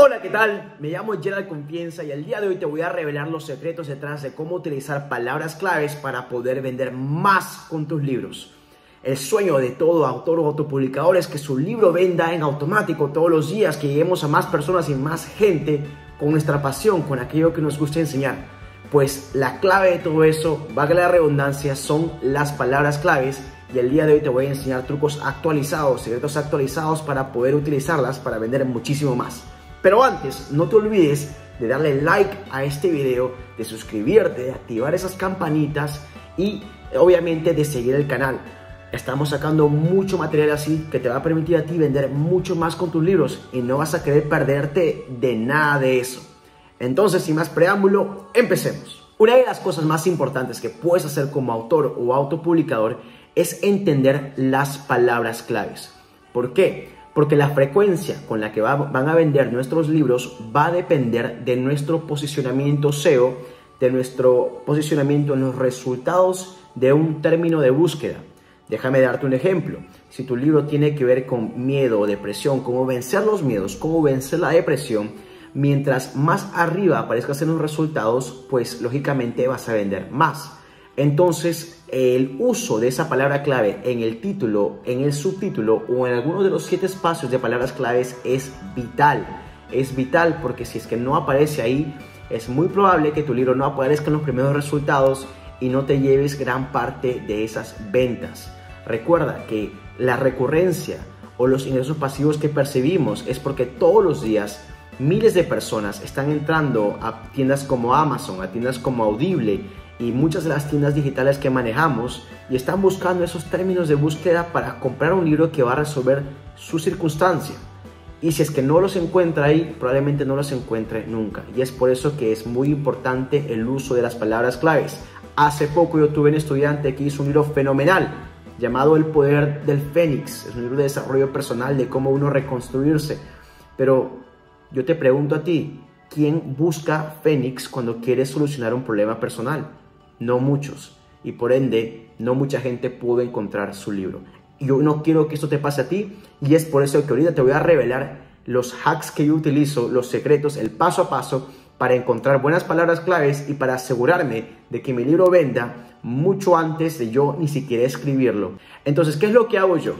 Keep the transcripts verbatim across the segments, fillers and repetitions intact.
Hola, ¿qué tal? Me llamo Gerald Confianza y el día de hoy te voy a revelar los secretos detrás de cómo utilizar palabras claves para poder vender más con tus libros. El sueño de todo autor o autopublicador es que su libro venda en automático todos los días, que lleguemos a más personas y más gente con nuestra pasión, con aquello que nos gusta enseñar. Pues la clave de todo eso, valga la redundancia, son las palabras claves. Y el día de hoy te voy a enseñar trucos actualizados, secretos actualizados para poder utilizarlas para vender muchísimo más. Pero antes, no te olvides de darle like a este video, de suscribirte, de activar esas campanitas y obviamente de seguir el canal. Estamos sacando mucho material así que te va a permitir a ti vender mucho más con tus libros y no vas a querer perderte de nada de eso. Entonces, sin más preámbulo, empecemos. Una de las cosas más importantes que puedes hacer como autor o autopublicador es entender las palabras claves. ¿Por qué? Porque la frecuencia con la que va, van a vender nuestros libros va a depender de nuestro posicionamiento S E O, de nuestro posicionamiento en los resultados de un término de búsqueda. Déjame darte un ejemplo. Si tu libro tiene que ver con miedo o depresión, cómo vencer los miedos, cómo vencer la depresión, mientras más arriba aparezcas en los resultados, pues lógicamente vas a vender más. Entonces, el uso de esa palabra clave en el título, en el subtítulo o en alguno de los siete espacios de palabras claves es vital. Es vital porque si es que no aparece ahí, es muy probable que tu libro no aparezca en los primeros resultados y no te lleves gran parte de esas ventas. Recuerda que la recurrencia o los ingresos pasivos que percibimos es porque todos los días miles de personas están entrando a tiendas como Amazon, a tiendas como Audible y muchas de las tiendas digitales que manejamos y están buscando esos términos de búsqueda para comprar un libro que va a resolver su circunstancia. Y si es que no los encuentra ahí, probablemente no los encuentre nunca. Y es por eso que es muy importante el uso de las palabras claves. Hace poco yo tuve un estudiante que hizo un libro fenomenal llamado El Poder del Fénix. Es un libro de desarrollo personal de cómo uno reconstruirse. Pero yo te pregunto a ti, ¿quién busca Fénix cuando quiere solucionar un problema personal? No muchos, y por ende no mucha gente pudo encontrar su libro. Yo no quiero que esto te pase a ti y es por eso que ahorita te voy a revelar los hacks que yo utilizo, los secretos, el paso a paso para encontrar buenas palabras claves y para asegurarme de que mi libro venda mucho antes de yo ni siquiera escribirlo. Entonces, ¿qué es lo que hago yo?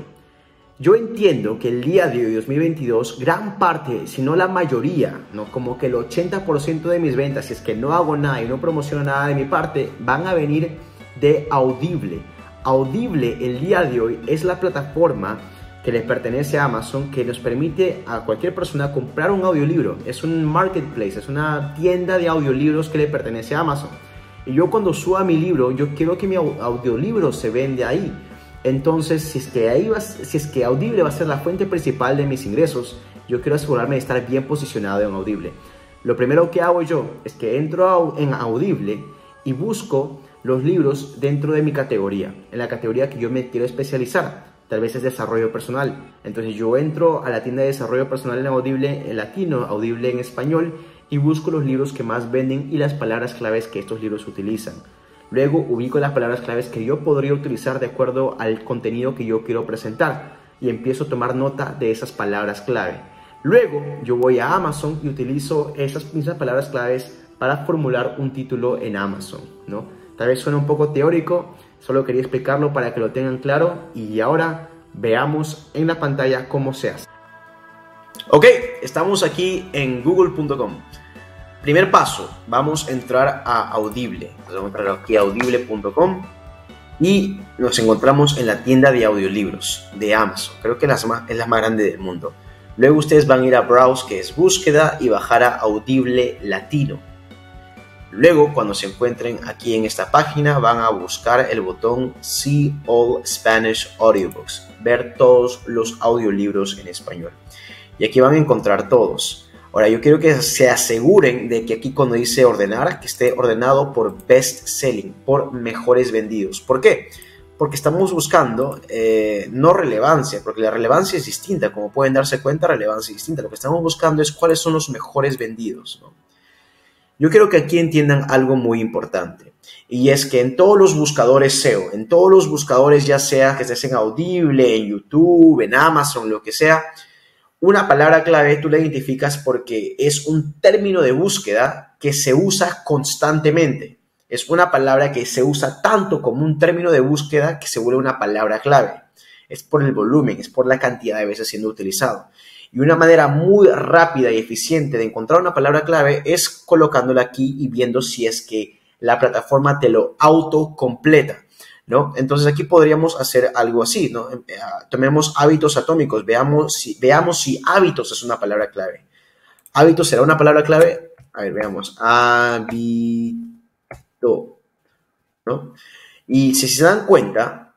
Yo entiendo que el día de hoy, dos mil veintidós, gran parte, si no la mayoría, ¿no? Como que el ochenta por ciento de mis ventas, si es que no hago nada y no promociono nada de mi parte, van a venir de Audible. Audible el día de hoy es la plataforma que le pertenece a Amazon que nos permite a cualquier persona comprar un audiolibro. Es un marketplace, es una tienda de audiolibros que le pertenece a Amazon. Y yo cuando suba mi libro, yo quiero que mi audiolibro se vende ahí. Entonces, si es que ahí va, si es que Audible va a ser la fuente principal de mis ingresos, yo quiero asegurarme de estar bien posicionado en Audible. Lo primero que hago yo es que entro en Audible y busco los libros dentro de mi categoría, en la categoría que yo me quiero especializar. Tal vez es desarrollo personal. Entonces yo entro a la tienda de desarrollo personal en Audible en latino, Audible en español, y busco los libros que más venden y las palabras claves que estos libros utilizan. Luego ubico las palabras claves que yo podría utilizar de acuerdo al contenido que yo quiero presentar y empiezo a tomar nota de esas palabras clave. Luego yo voy a Amazon y utilizo esas mismas palabras claves para formular un título en Amazon, ¿no? Tal vez suena un poco teórico, solo quería explicarlo para que lo tengan claro y ahora veamos en la pantalla cómo se hace. Ok, estamos aquí en google punto com. Primer paso, vamos a entrar a Audible. Vamos a entrar aquí a audible punto com y nos encontramos en la tienda de audiolibros de Amazon. Creo que es la, es la más grande del mundo. Luego ustedes van a ir a Browse, que es búsqueda, y bajar a Audible Latino. Luego, cuando se encuentren aquí en esta página, van a buscar el botón See All Spanish Audiobooks, ver todos los audiolibros en español. Y aquí van a encontrar todos. Ahora, yo quiero que se aseguren de que aquí cuando dice ordenar, que esté ordenado por best selling, por mejores vendidos. ¿Por qué? Porque estamos buscando eh, no relevancia, porque la relevancia es distinta. Como pueden darse cuenta, relevancia es distinta. Lo que estamos buscando es cuáles son los mejores vendidos, ¿no? Yo quiero que aquí entiendan algo muy importante. Y es que en todos los buscadores S E O, en todos los buscadores, ya sea que estés en Audible, en YouTube, en Amazon, lo que sea, Una palabra clave tú la identificas porque es un término de búsqueda que se usa constantemente. Es una palabra que se usa tanto como un término de búsqueda que se vuelve una palabra clave. Es por el volumen, es por la cantidad de veces siendo utilizado. Y una manera muy rápida y eficiente de encontrar una palabra clave es colocándola aquí y viendo si es que la plataforma te lo autocompleta, ¿no? Entonces aquí podríamos hacer algo así, ¿no? Tomemos hábitos atómicos, veamos si, veamos si hábitos es una palabra clave. ¿Hábitos será una palabra clave? A ver, veamos. Hábito, ¿no? Y si se dan cuenta,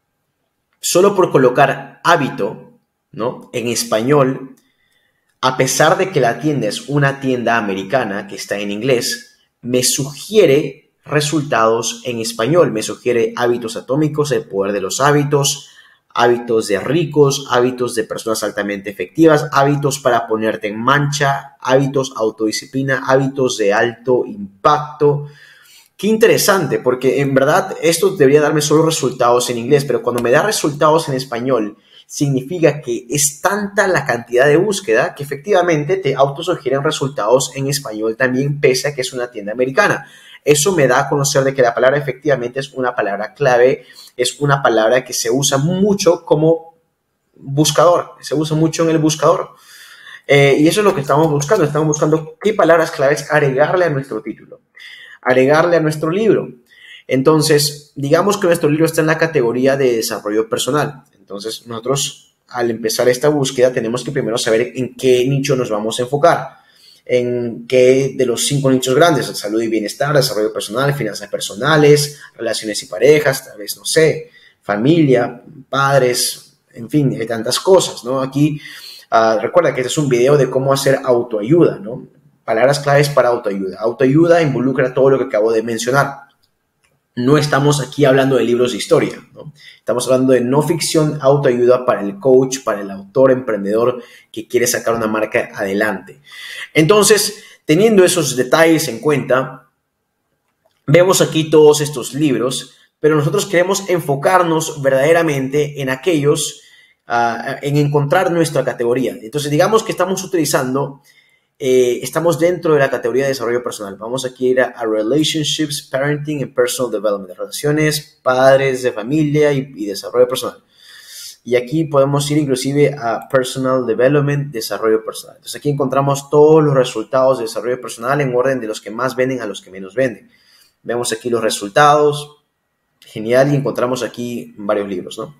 solo por colocar hábito, ¿no?, en español, a pesar de que la tienda es una tienda americana que está en inglés, me sugiere resultados en español, me sugiere hábitos atómicos, el poder de los hábitos, hábitos de ricos, hábitos de personas altamente efectivas, hábitos para ponerte en marcha, hábitos autodisciplina, hábitos de alto impacto. Qué interesante, porque en verdad esto debería darme solo resultados en inglés, pero cuando me da resultados en español, significa que es tanta la cantidad de búsqueda que efectivamente te autosugieren resultados en español también, pese a que es una tienda americana. Eso me da a conocer de que la palabra efectivamente es una palabra clave, es una palabra que se usa mucho como buscador, se usa mucho en el buscador. Eh, y eso es lo que estamos buscando, estamos buscando qué palabras claves agregarle a nuestro título, agregarle a nuestro libro. Entonces, digamos que nuestro libro está en la categoría de desarrollo personal. Entonces, nosotros al empezar esta búsqueda tenemos que primero saber en qué nicho nos vamos a enfocar, en qué de los cinco nichos grandes: salud y bienestar, desarrollo personal, finanzas personales, relaciones y parejas, tal vez, no sé, familia, padres, en fin, hay tantas cosas, ¿no? Aquí, uh, recuerda que este es un video de cómo hacer autoayuda, ¿no? Palabras claves para autoayuda. Autoayuda involucra todo lo que acabo de mencionar. No estamos aquí hablando de libros de historia, ¿no? Estamos hablando de no ficción, autoayuda para el coach, para el autor, emprendedor que quiere sacar una marca adelante. Entonces, teniendo esos detalles en cuenta, vemos aquí todos estos libros, pero nosotros queremos enfocarnos verdaderamente en aquellos, uh, en encontrar nuestra categoría. Entonces, digamos que estamos utilizando... Eh, estamos dentro de la categoría de desarrollo personal. Vamos aquí a ir a, a Relationships, Parenting and Personal Development. Relaciones, padres de familia y, y desarrollo personal. Y aquí podemos ir inclusive a Personal Development, desarrollo personal. Entonces aquí encontramos todos los resultados de desarrollo personal en orden de los que más venden a los que menos venden. Vemos aquí los resultados. Genial. Y encontramos aquí varios libros, ¿no?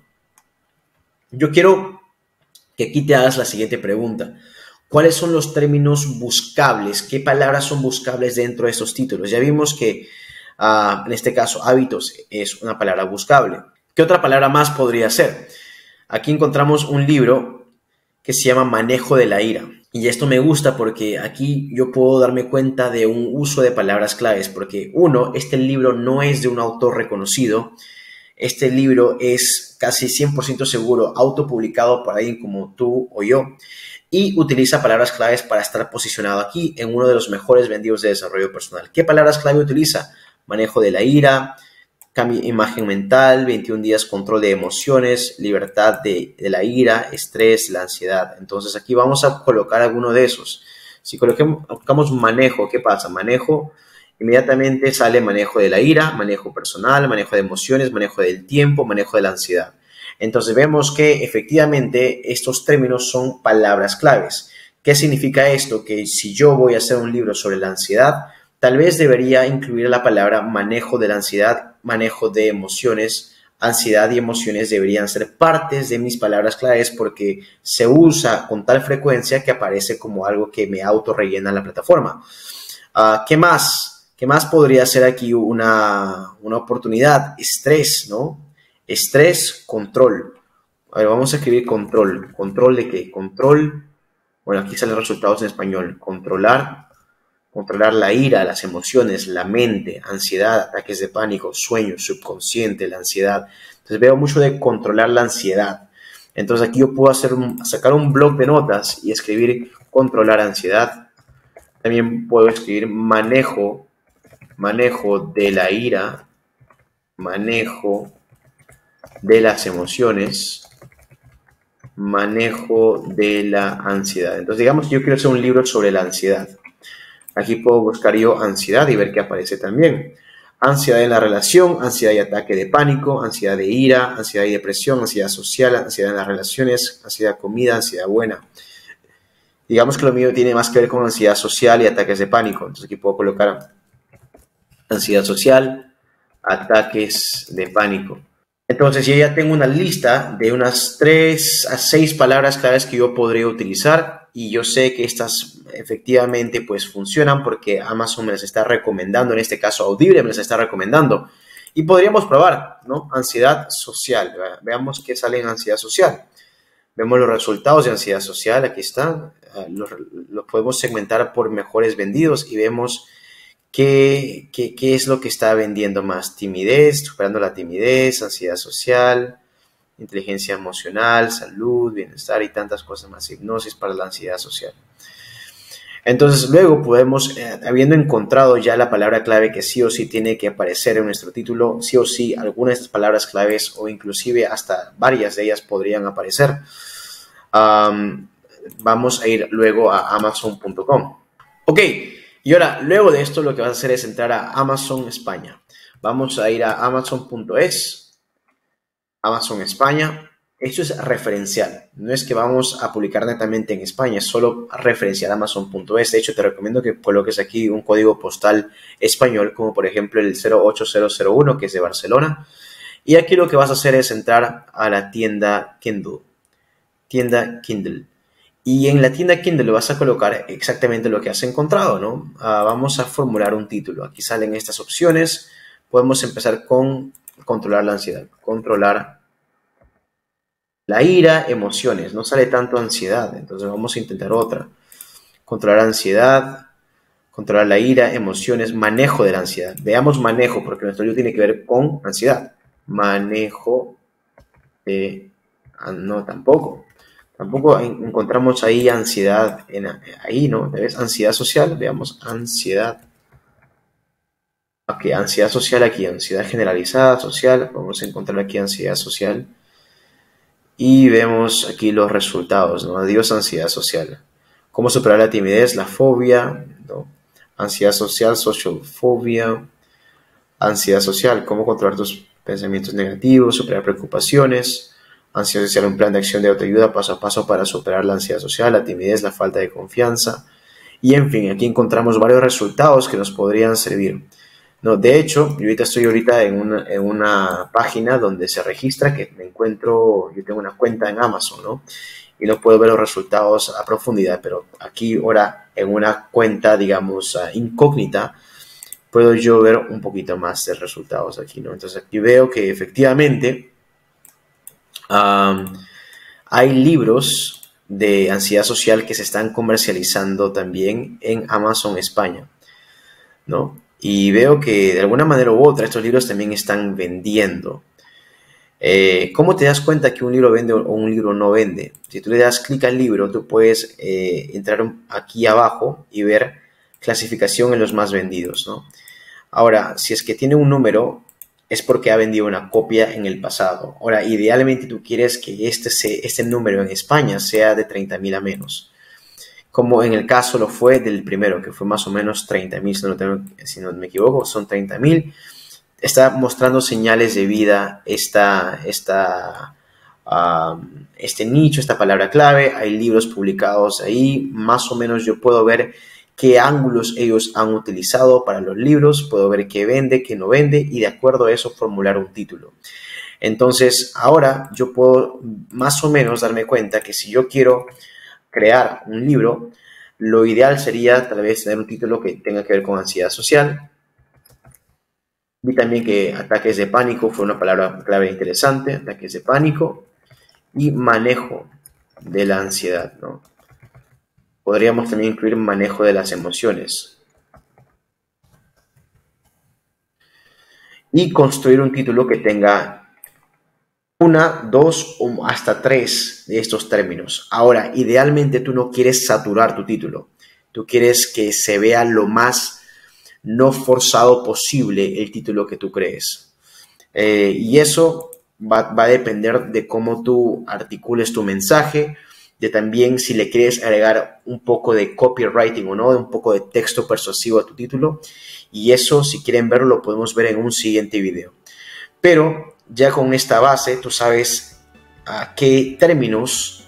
Yo quiero que aquí te hagas la siguiente pregunta. ¿Cuáles son los términos buscables? ¿Qué palabras son buscables dentro de estos títulos? Ya vimos que, uh, en este caso, hábitos es una palabra buscable. ¿Qué otra palabra más podría ser? Aquí encontramos un libro que se llama Manejo de la ira. Y esto me gusta porque aquí yo puedo darme cuenta de un uso de palabras claves. Porque, uno, este libro no es de un autor reconocido. Este libro es casi cien por ciento seguro autopublicado por alguien como tú o yo. Y utiliza palabras claves para estar posicionado aquí en uno de los mejores vendidos de desarrollo personal. ¿Qué palabras clave utiliza? Manejo de la ira, cambio, imagen mental, veintiún días, control de emociones, libertad de, de la ira, estrés, la ansiedad. Entonces aquí vamos a colocar alguno de esos. Si colocamos, colocamos manejo, ¿qué pasa? Manejo, inmediatamente sale manejo de la ira, manejo personal, manejo de emociones, manejo del tiempo, manejo de la ansiedad. Entonces vemos que efectivamente estos términos son palabras claves. ¿Qué significa esto? Que si yo voy a hacer un libro sobre la ansiedad, tal vez debería incluir la palabra manejo de la ansiedad, manejo de emociones. Ansiedad y emociones deberían ser partes de mis palabras claves porque se usa con tal frecuencia que aparece como algo que me auto rellena la plataforma. Uh, ¿Qué más? ¿Qué más podría ser aquí una, una oportunidad? Estrés, ¿no? Estrés, control. A ver, vamos a escribir control. ¿Control de qué? Control. Bueno, aquí salen resultados en español. Controlar. Controlar la ira, las emociones, la mente, ansiedad, ataques de pánico, sueño, subconsciente, la ansiedad. Entonces veo mucho de controlar la ansiedad. Entonces aquí yo puedo hacer un, sacar un bloc de notas y escribir controlar ansiedad. También puedo escribir manejo, manejo de la ira, manejo de las emociones, manejo de la ansiedad. Entonces, digamos que yo quiero hacer un libro sobre la ansiedad. Aquí puedo buscar yo ansiedad y ver qué aparece también. Ansiedad en la relación, ansiedad y ataque de pánico, ansiedad de ira, ansiedad y depresión, ansiedad social, ansiedad en las relaciones, ansiedad de comida, ansiedad buena. Digamos que lo mío tiene más que ver con ansiedad social y ataques de pánico. Entonces aquí puedo colocar ansiedad social, ataques de pánico. Entonces yo ya tengo una lista de unas tres a seis palabras claves que yo podría utilizar y yo sé que estas efectivamente pues funcionan porque Amazon me las está recomendando, en este caso Audible me las está recomendando y podríamos probar, ¿no? Ansiedad social, veamos qué sale en ansiedad social. Vemos los resultados de ansiedad social, aquí están, los, los podemos segmentar por mejores vendidos y vemos qué, qué, qué es lo que está vendiendo más. Timidez, superando la timidez, ansiedad social, inteligencia emocional, salud, bienestar y tantas cosas más. Hipnosis para la ansiedad social. Entonces luego podemos, eh, habiendo encontrado ya la palabra clave que sí o sí tiene que aparecer en nuestro título, sí o sí algunas de estas palabras claves o inclusive hasta varias de ellas podrían aparecer. Um, vamos a ir luego a amazon punto com. Ok, y ahora luego de esto lo que vas a hacer es entrar a Amazon España. Vamos a ir a amazon punto es, Amazon España. Esto es referencial, no es que vamos a publicar netamente en España, es solo referencial amazon punto es. De hecho, te recomiendo que coloques aquí un código postal español, como por ejemplo el cero ocho cero cero uno, que es de Barcelona. Y aquí lo que vas a hacer es entrar a la tienda Kindle. Tienda Kindle. Y en la tienda Kindle vas a colocar exactamente lo que has encontrado, ¿no? Uh, vamos a formular un título. Aquí salen estas opciones. Podemos empezar con controlar la ansiedad. Controlar la ira, emociones, no sale tanto ansiedad, entonces vamos a intentar otra. Controlar ansiedad, controlar la ira, emociones, manejo de la ansiedad. Veamos manejo, porque nuestro libro tiene que ver con ansiedad. Manejo de... No, tampoco. Tampoco encontramos ahí ansiedad, en, ahí, ¿no? ¿Ves? Ansiedad social, veamos ansiedad. Ok, ansiedad social aquí, ansiedad generalizada, social. Vamos a encontrar aquí ansiedad social. Y vemos aquí los resultados, ¿no? Adiós, ansiedad social. ¿Cómo superar la timidez, la fobia, ¿no? Ansiedad social, sociofobia. Ansiedad social, cómo controlar tus pensamientos negativos, superar preocupaciones. Ansiedad social, un plan de acción de autoayuda paso a paso para superar la ansiedad social, la timidez, la falta de confianza. Y en fin, aquí encontramos varios resultados que nos podrían servir. No, de hecho, yo ahorita estoy ahorita en una, en una página donde se registra que me encuentro, yo tengo una cuenta en Amazon, ¿no? Y no puedo ver los resultados a profundidad, pero aquí ahora en una cuenta, digamos, uh, incógnita, puedo yo ver un poquito más de resultados aquí, ¿no? Entonces aquí veo que efectivamente um, hay libros de ansiedad social que se están comercializando también en Amazon España, ¿no? Y veo que de alguna manera u otra estos libros también están vendiendo. Eh, ¿Cómo te das cuenta que un libro vende o un libro no vende? Si tú le das clic al libro, tú puedes eh, entrar aquí abajo y ver clasificación en los más vendidos, ¿no? Ahora, si es que tiene un número, es porque ha vendido una copia en el pasado. Ahora, idealmente tú quieres que este, se, este número en España sea de treinta mil a menos, como en el caso lo fue del primero, que fue más o menos treinta mil, si, no si no me equivoco, son treinta mil. Está mostrando señales de vida esta, esta, um, este nicho, esta palabra clave. Hay libros publicados ahí, más o menos yo puedo ver qué ángulos ellos han utilizado para los libros, puedo ver qué vende, qué no vende, y de acuerdo a eso formular un título. Entonces, ahora yo puedo más o menos darme cuenta que si yo quiero crear un libro, lo ideal sería tal vez tener un título que tenga que ver con ansiedad social. Vi también que ataques de pánico fue una palabra clave interesante, ataques de pánico y manejo de la ansiedad, ¿no? Podríamos también incluir manejo de las emociones. Y construir un título que tenga una, dos o hasta tres de estos términos. Ahora, idealmente tú no quieres saturar tu título. Tú quieres que se vea lo más no forzado posible el título que tú crees. Eh, y eso Va, va a depender de cómo tú articules tu mensaje, de también si le quieres agregar un poco de copywriting o no, un poco de texto persuasivo a tu título. Y eso, si quieren verlo, lo podemos ver en un siguiente video. Pero ya con esta base, tú sabes a qué términos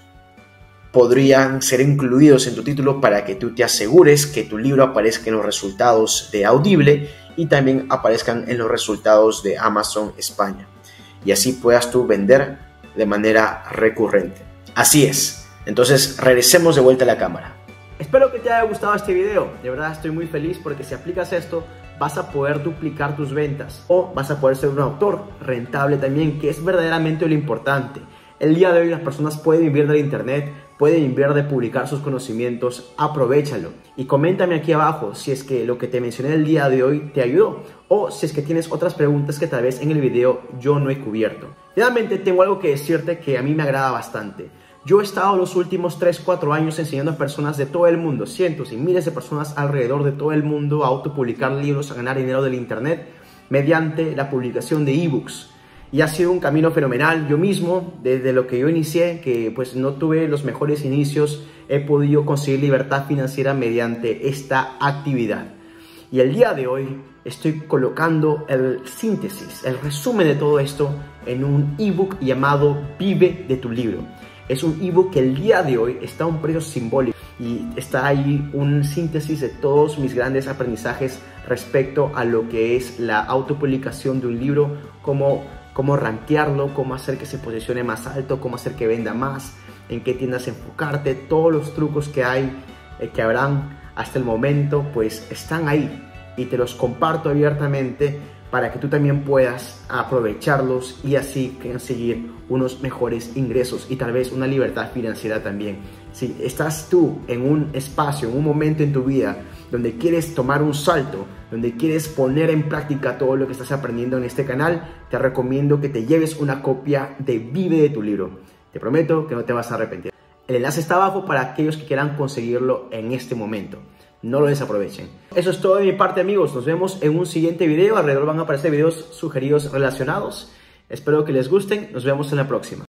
podrían ser incluidos en tu título para que tú te asegures que tu libro aparezca en los resultados de Audible y también aparezcan en los resultados de Amazon España. Y así puedas tú vender de manera recurrente. Así es. Entonces, regresemos de vuelta a la cámara. Espero que te haya gustado este video. De verdad estoy muy feliz porque si aplicas esto, vas a poder duplicar tus ventas o vas a poder ser un autor rentable también, que es verdaderamente lo importante. El día de hoy las personas pueden vivir del internet, pueden vivir de publicar sus conocimientos. Aprovéchalo y coméntame aquí abajo si es que lo que te mencioné el día de hoy te ayudó o si es que tienes otras preguntas que tal vez en el video yo no he cubierto. Finalmente tengo algo que decirte que a mí me agrada bastante. Yo he estado los últimos tres cuatro años enseñando a personas de todo el mundo, cientos y miles de personas alrededor de todo el mundo a autopublicar libros, a ganar dinero del internet mediante la publicación de ebooks. Y ha sido un camino fenomenal. Yo mismo, desde lo que yo inicié, que pues no tuve los mejores inicios, he podido conseguir libertad financiera mediante esta actividad. Y el día de hoy estoy colocando el síntesis, el resumen de todo esto en un ebook llamado Vive de tu libro. Es un ebook que el día de hoy está a un precio simbólico y está ahí un síntesis de todos mis grandes aprendizajes respecto a lo que es la autopublicación de un libro, cómo, cómo rankearlo, cómo hacer que se posicione más alto, cómo hacer que venda más, en qué tiendas enfocarte, todos los trucos que hay, eh, que habrán hasta el momento, pues están ahí y te los comparto abiertamente para que tú también puedas aprovecharlos y así conseguir unos mejores ingresos y tal vez una libertad financiera también. Si estás tú en un espacio, en un momento en tu vida donde quieres tomar un salto, donde quieres poner en práctica todo lo que estás aprendiendo en este canal, te recomiendo que te lleves una copia de Vive de tu libro. Te prometo que no te vas a arrepentir. El enlace está abajo para aquellos que quieran conseguirlo en este momento. No lo desaprovechen. Eso es todo de mi parte, amigos. Nos vemos en un siguiente video. Alrededor van a aparecer videos sugeridos relacionados. Espero que les gusten. Nos vemos en la próxima.